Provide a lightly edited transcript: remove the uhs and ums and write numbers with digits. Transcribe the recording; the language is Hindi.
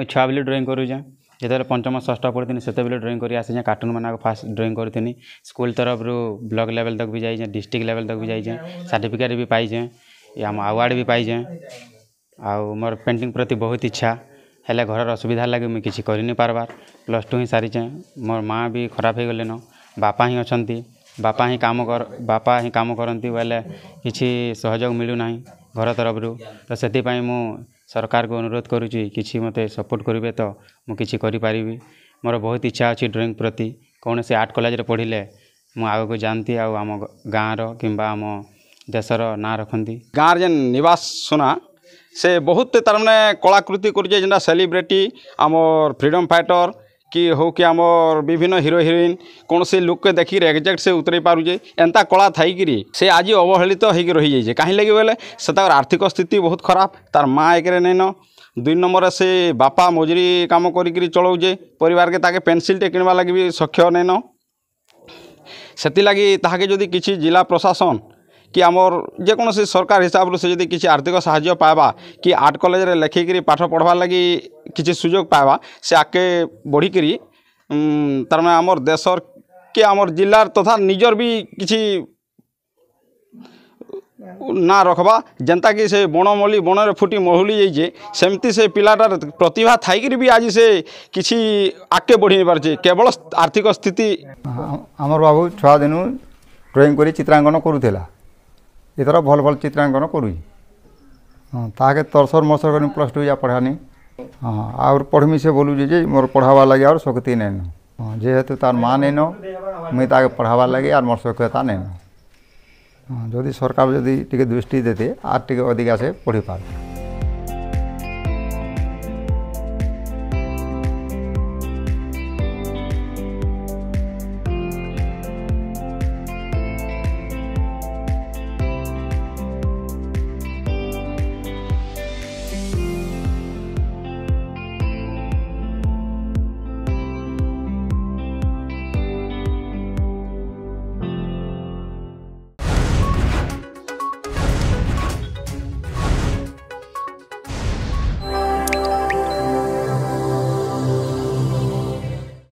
छुआ बेले ड्रॉइंग करूँ जिते पंचम षष्ठ पढ़ी से ड्रॉइंग कर आसी कार्टून मान फास्ट ड्रॉइंग करी स्कूल तरफ ब्लॉक लेवल तक भी जाइए डिस्ट्रिक्ट लेवल तक भी जाइए सर्टिफिकेट भी पाइजे आम अवार्ड भी पाइजे आउ मोर पेंटिंग प्रति बहुत इच्छा हेले घर असुविधा लगे मुझे किसी कर नहीं पार्बार +2 ही सारीचे मोर माँ भी खराब हो गले न बापा ही अच्छा बापा ही काम करती बोले किसी सहयोग मिलूना घर तरफ तो से मु सरकार को अनुरोध करुँची किसी मते सपोर्ट करेंगे तो मुझे करी मोर बहुत इच्छा अच्छी ड्राइंग प्रति कौन से आर्ट कॉलेज पढ़िले मु आग को जानती आम गाँव किंबा आम देशर ना रखती गाँव जेन निवास सुना से बहुत तरमाने कलाकृति करुचे जेनटा सेलिब्रिटी आमर फ्रीडम फाइटर कि हो कि आमर विभिन्न हिरो हिरोइन कौन से लुक के देखी एग्जैक्ट से उतरे पारुचे एंता कला थी से आज अवहेलित हो रही जाइए कहीं लगे बोले से आर्थिक स्थिति बहुत खराब तार माँ एक नहीं न 2 नंबर से बापा मजूरी काम करी चलाऊे परिवार के ताके पेनसिल टे किणवा लगी भी सक्षम नहीं न से लगी ताके जदि किसी जिला प्रशासन कि आमर जेकोसी सरकार हिसाब से जदि किसी आर्थिक साहाय्य पावा कि आर्ट कॉलेज रे लेखिकी पाठ पढ़वा लगी किसी सुजोग पावा से आगे बढ़िकी तार आमर देशर कि आमर जिलार तथा निजर भी किसी ना रखबा जनता कि से बणमल्ली बणरे फुटी महुली जाइए सेमती से पिलाटार प्रतिभा थाइक भी आज से किसी आगे बढ़ी नहीं पारे केवल आर्थिक स्थिति आमर बाबू छुआ दिनु ड्राइंग कर चित्रांकन करूला एथर भल भल चित्रांकन करुँ ताके तरसर मसर कर +2 या पढ़ानी हाँ आउर पढ़मी से बोलूँ जे मोर पढ़ावा लगे और शक्ति नहीं न जेहेतु तार माँ नहीं न मुई ताके पढ़ावा लगे और मोर शक्यता नहीं न जदि सरकार जदि टिके दृष्टि देते आर टिके अधिका से पढ़ी पार।